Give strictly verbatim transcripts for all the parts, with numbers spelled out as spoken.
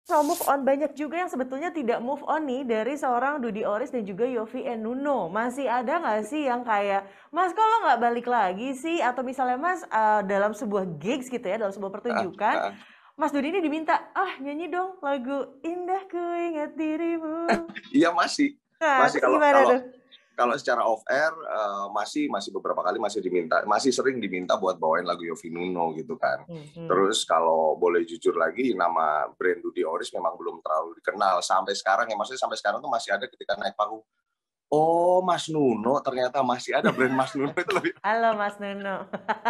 So move on, banyak juga yang sebetulnya tidak move on nih dari seorang Dudy Oris dan juga Yovie and Nuno. Masih ada nggak sih yang kayak, Mas kok lo nggak balik lagi sih? Atau misalnya Mas uh, dalam sebuah gigs gitu ya, dalam sebuah Heeh, pertunjukan, heeh. Mas Dudy ini diminta, ah nyanyi dong lagu Indah Ku Ingat Dirimu. Iya masih, Nah, masih terus kalau gimana kalau tuh? kalau secara off air uh, masih masih beberapa kali masih diminta, masih sering diminta buat bawain lagu Yovie Nuno gitu kan. Hmm. Terus kalau boleh jujur lagi, nama brand Dudy Oris memang belum terlalu dikenal sampai sekarang ya. Maksudnya sampai sekarang tuh masih ada ketika naik panggung. Oh, Mas Nuno, ternyata masih ada brand Mas Nuno itu lebih. Halo Mas Nuno.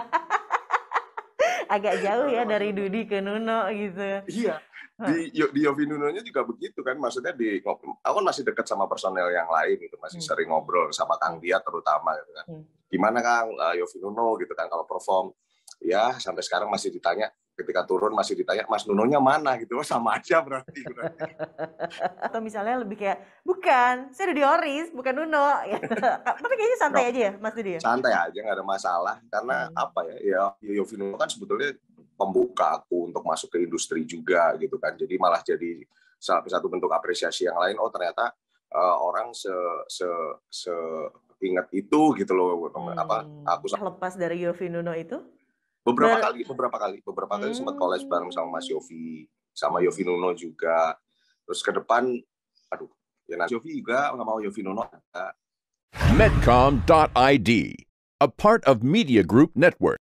Agak jauh ya Ternyata Mas dari Nuno. Dudy ke Nuno gitu. Iya, Hah. di di Yovie Nuno-nya juga begitu kan. Maksudnya di aku kan masih dekat sama personel yang lain gitu, masih Hmm. sering ngobrol sama Kang Hmm. Dia terutama gitu kan. Hmm. Gimana Kang uh, Yovie Nuno gitu kan kalau perform. Ya, sampai sekarang masih ditanya, ketika turun masih ditanya, Mas Nunonya mana gitu. Oh, sama aja berarti. berarti. Atau misalnya lebih kayak, bukan, saya Dudy Oris, bukan Nuno. Tapi kayaknya santai No, aja ya, Mas Dudy ya? santai aja, nggak ada masalah. Karena Hmm. apa ya, ya Yovie Nuno kan sebetulnya pembuka aku untuk masuk ke industri juga gitu kan. Jadi malah jadi satu bentuk apresiasi yang lain. Oh ternyata uh, orang se se se ingat itu gitu loh. Hmm. Apa aku Lepas dari Yovie Nuno itu? beberapa Ber kali, beberapa kali, beberapa kali sempat collab bareng sama Mas hmm. Yovie, sama Hmm. Yovie Nuno juga. Terus ke depan, aduh, ya nanti Yovie juga nggak mau Yovie Nuno ada. Medcom dot I D, a part of Media Group Network.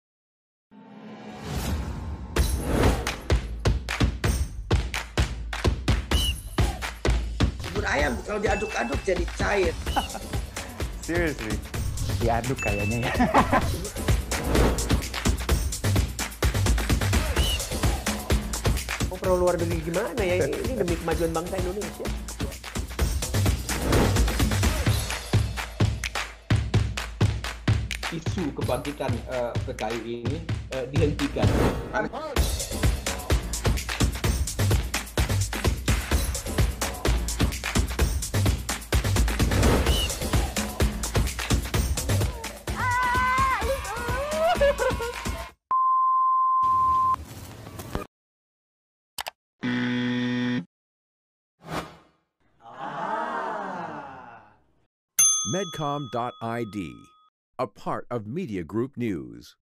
Bubur ayam kalau diaduk-aduk jadi cair. Seriously, diaduk kayaknya ya. Mau pro luar negeri gimana ya? Ini demi kemajuan bangsa Indonesia. Isu kebangkitan uh, P K I ini uh, dihentikan. Medcom dot I D, a part of Media Group News.